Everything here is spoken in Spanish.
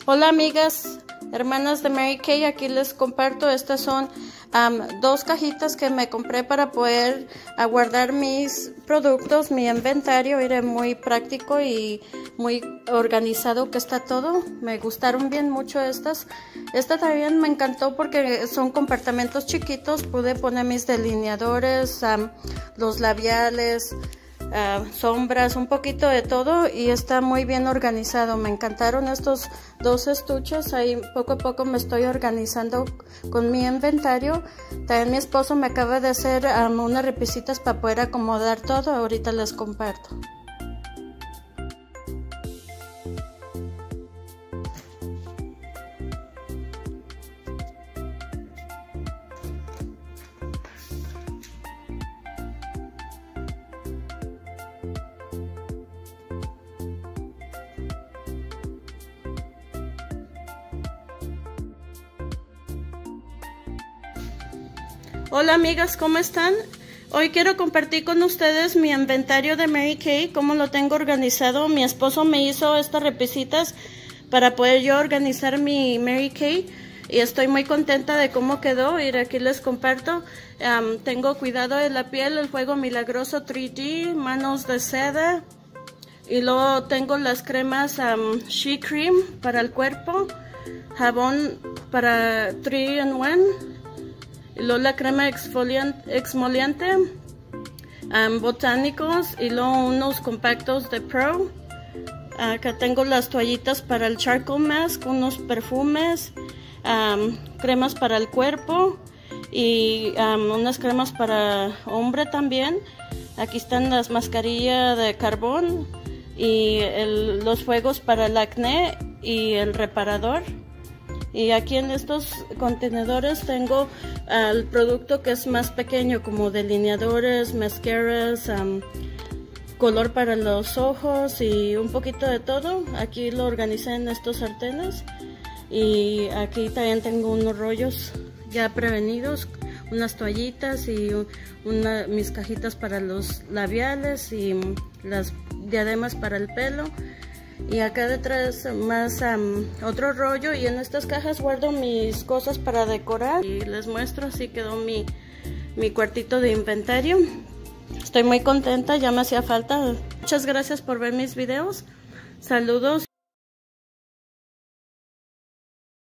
Hola amigas, hermanas de Mary Kay, aquí les comparto. Estas son dos cajitas que me compré para poder guardar mis productos, mi inventario. Era muy práctico y muy organizado que está todo. Me gustaron bien mucho estas. Esta también me encantó porque son compartimentos chiquitos. Pude poner mis delineadores, los labiales, sombras, un poquito de todo, y está muy bien organizado. Me encantaron estos dos estuches. Ahí poco a poco me estoy organizando con mi inventario. También mi esposo me acaba de hacer unas repisitas para poder acomodar todo. Ahorita les comparto. Hola amigas, ¿cómo están? Hoy quiero compartir con ustedes mi inventario de Mary Kay, cómo lo tengo organizado. Mi esposo me hizo estas repisitas para poder yo organizar mi Mary Kay y estoy muy contenta de cómo quedó. Y aquí les comparto. Tengo cuidado de la piel, el fuego milagroso 3D, manos de seda, y luego tengo las cremas She Cream para el cuerpo, jabón para 3-in-1, y luego la crema exfoliante, botánicos, y luego unos compactos de Pro. Acá tengo las toallitas para el charcoal mask, unos perfumes, cremas para el cuerpo y unas cremas para hombre también. Aquí están las mascarillas de carbón y los fuegos para el acné y el reparador. Y aquí en estos contenedores tengo el producto que es más pequeño, como delineadores, mascaras, color para los ojos y un poquito de todo. Aquí lo organicé en estos sartenes. Y aquí también tengo unos rollos ya prevenidos, unas toallitas y mis cajitas para los labiales y las diademas para el pelo. Y acá detrás más otro rollo, y en estas cajas guardo mis cosas para decorar. Y les muestro, así quedó mi cuartito de inventario. Estoy muy contenta, ya me hacía falta. Muchas gracias por ver mis videos. Saludos.